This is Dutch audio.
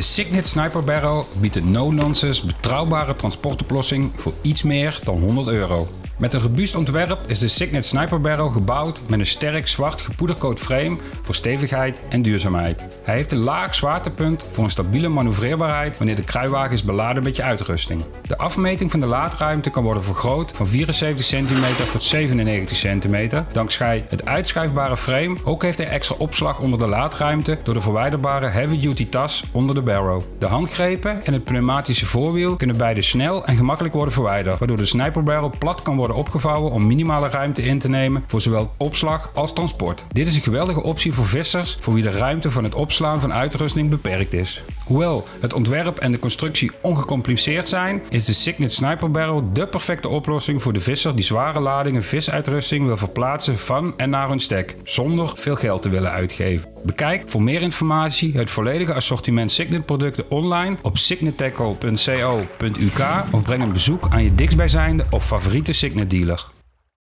Signet Sniper Barrel biedt een no-nonsense betrouwbare transportoplossing voor iets meer dan €100. Met een robuust ontwerp is de Signet Sniper Barrel gebouwd met een sterk zwart gepoedercoat frame voor stevigheid en duurzaamheid. Hij heeft een laag zwaartepunt voor een stabiele manoeuvreerbaarheid wanneer de kruiwagen is beladen met je uitrusting. De afmeting van de laadruimte kan worden vergroot van 74 cm tot 97 cm dankzij het uitschuifbare frame. Ook heeft hij extra opslag onder de laadruimte door de verwijderbare heavy-duty tas onder de barrel. De handgrepen en het pneumatische voorwiel kunnen beide snel en gemakkelijk worden verwijderd, waardoor de Sniper Barrel plat kan worden opgevouwen om minimale ruimte in te nemen voor zowel opslag als transport. Dit is een geweldige optie voor vissers voor wie de ruimte van het opslaan van uitrusting beperkt is. Hoewel het ontwerp en de constructie ongecompliceerd zijn, is de Signet Sniper Barrel de perfecte oplossing voor de visser die zware ladingen visuitrusting wil verplaatsen van en naar hun stek, zonder veel geld te willen uitgeven. Bekijk voor meer informatie het volledige assortiment Signet producten online op signettackle.co.uk of breng een bezoek aan je dichtstbijzijnde of favoriete Signet dealer.